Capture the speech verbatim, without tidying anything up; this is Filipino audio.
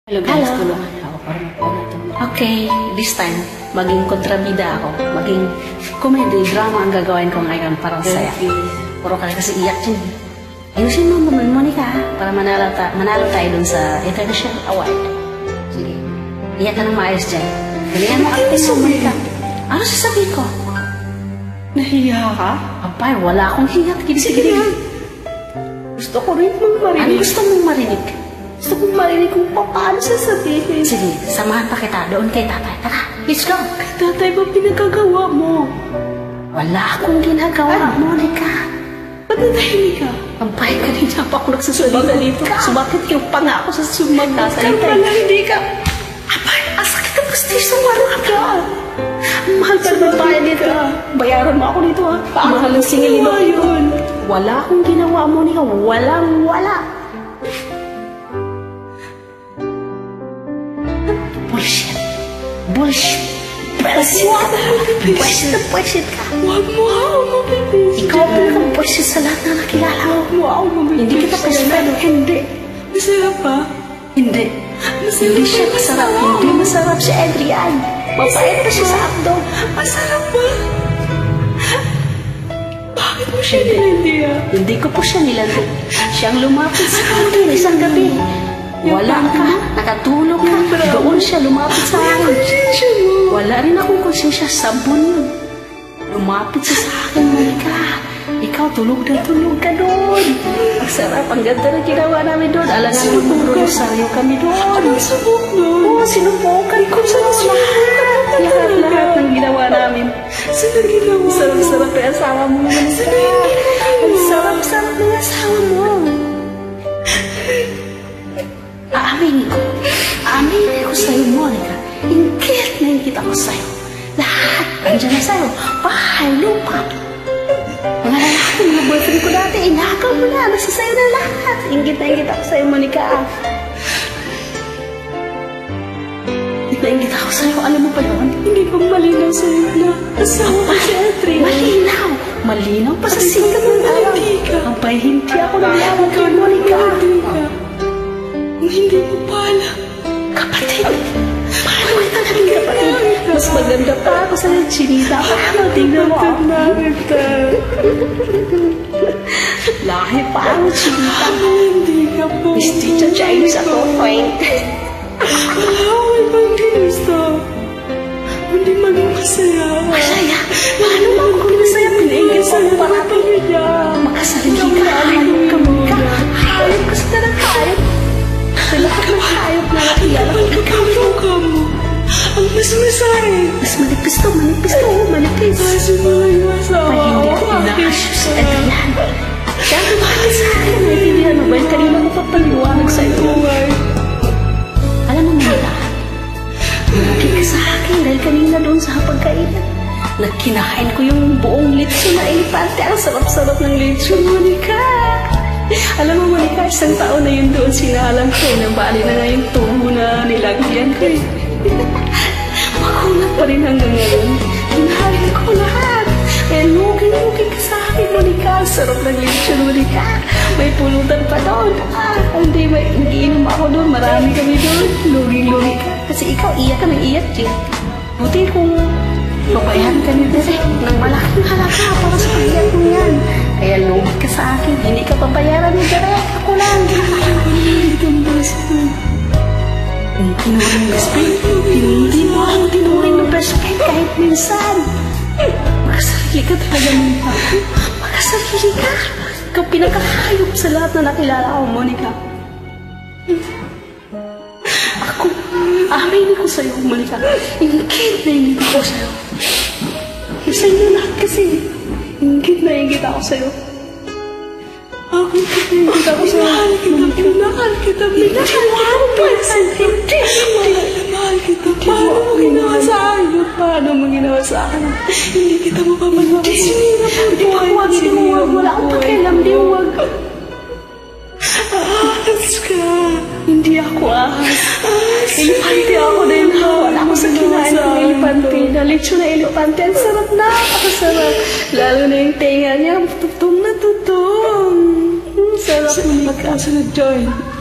Hello guys, tulungan niyo ako para mapanood ito. Okay, this time, maging kontrabida ako. Maging comedy, drama ang gagawin ko ngayon para saya. Puro ka kasi iyak dyan. Ayusin mo naman, Monica, para manalo, ta manalo tayo dun sa International Award. Sige, iyak ka ng maayos dyan. Galingan mo acting mo, Monica. Ano sasabihin ko? Nahiya ka? Abay, wala akong hiya. Sige na. Gusto ko rin mong marinig. Ano gusto mong marinig? Gusto kong marinig kung paano sasabihin. Sige, samahan pa kita doon kay tatay. Tara, let's go. Kay tatay ba pinagkagawa mo? Wala akong ginagawa, Ay. Monica. Ba't natahimik ka? Ampay, kanina pa ako nagsasalita dito. Sumakit yung panga ako sa sumag. Ikaw pala, hindi ka. Abay, asakit ang pustiso, ano ka? Mahal pa Sabi ba tayo dito? Bayaran mo ako dito, ha? Mahal ang singilin mo yun. Wala akong ginawa, Monica. Walang wala. Bullshit. Bullshit. Bullshit ka talaga. Bullshit na bullshit ka. Huwag mo ako mabibisit. Ikaw ang pinaka-bullshit sa lahat na nakilala ko. Huwag mo ako mabibisit. Hindi kita kasipado. Hindi. Masarap ba? Hindi. Hindi siya masarap. Hindi masarap si Adrian. Mapait pa siya sa abdo. Masarap ba? Bakit mo siya nilandiya? Hindi ko po siya nilandi. Siyang lumapit sa akin isang gabi. Wala ka, nakatulog ka. Doon siya lumapit sa akin. Wala rin akong konsensya, sabon yun. Lumapit siya sa akin, Monica. Ikaw, tulog na tulog ka doon. Ang sarap, ang ganda na ginawa namin doon. Alangan mo, puro-rosaryo kami doon. Anong subok nun? Oo, sinubukan ko sa lahat. Lahat-lahat ng ginawa namin. Saan ang ginawa mo? Sarap-sarap na asawa mo, Monica. Ang sarap-sarap na asawa mo. Aaminin ko. Aaminin ko sa'yo, Monica. Ingkit na ingkit ako sa'yo. Lahat, andyan na sa'yo. Bahay, lupa. Mga lalaki, mga boyfriend ko dati, inakaw mo na. Nasa sa'yo na lahat. Ingkit na ingkit ako sa'yo, Monica. Ingkit na ingkit ako sa'yo. Alam mo pa yun? Hindi ko malinaw sa'yo na asawa ko si Adrian. Malinaw. Malinaw pa sa sikat ng araw. Hindi ka. Ampay, hindi ako nalaman kay Monica. Hindi ka. Kung hindi mo pala. Kapatid. Paano kita naging kapatid? Mas maganda pa ako sa chinita. Paano? Tingnan mo ako. Nakita. Lahi pa ako chinita. Hindi ka po. Misticha Chinese ako, Frank. Wala ko ibang ginusto. Hindi maging masaya. Masaya? Paano ba ako masaya? Pinaingin sa Masaya parati. talaga. Makasarili ka. Hayop ka mo ka. Hayop ka sa talagang hayop. Sa lahat ng hayop na nakilala ko. Ikaw ka mo. Ang mas masaya. Mas manipis to, manipis to, manipis. Kasi mga yung asawa. Pag hindi ako nakasyo si Adrian. Siya ang bakit sa akin. Naiintindihan mo ba? Kanina ko pa paliwanag sa iyo. Alam mo, Monica, lumaki ka sa akin dahil kanina doon sa hapagkainan. Nagkinahain ko yung buong litso na elefante. Ang sarap-sarap ng litso, Monica. Alam mo, Monica, isang taon na yun doon sinalang ko. Nabali na nga yung tubo na nilagyan ko eh. Makulat pa rin hanggang ngayon. Hinahalin ko lahat. Kaya lugin-lugin ka sa akin, Monica. Ang sarap ng litso, Monica. May pulutan pa doon. Ah, hindi, may nagiinom ako doon. Marami kami doon. Luging-lugin ka. Kasi ikaw, iyak ka ng iyak, Jim. Buti kung pabayaran ka ni Dere ng malaking halaga para sa iyak mo yan. Kaya lugit ka sa akin. Hindi ka pabayaran ni Dere. Ako lang. Hindi mo Yung tinuring best friend. Hindi mo ang tinuring ng best friend kahit minsan. Makasarili ka talaga, Monica. Makasarili ka. Ikaw pinakahayop sa lahat na nakilala ko, Monica. Ako, aminin ko sa'yo, Monica. Ingkit na ingkit ako sa'yo. Sa inyo lahat kasi. Ingkit na ingkit ako sa'yo. Ako ingkit ako sa'yo. Mahal kita. Minahal kita. Minahal kita. Hindi. Mahal kita. Paano mo ginawa sa akin? Paano mo ginawa sa akin? Hindi kita mapapagawa. Sinira mo. Di ba huwag, di mo huwag. Wala akong pakialam, di huwag. Ahas ka. Hindi ako ahas. Elepante ako dahil wala ako sa kinain ng elepante. Nalitso na elepante. Ang sarap na. Napakasarap. Lalo na yung tenga niya. Tutong na tutong. Sarap. Sa pagkasunod, Joy.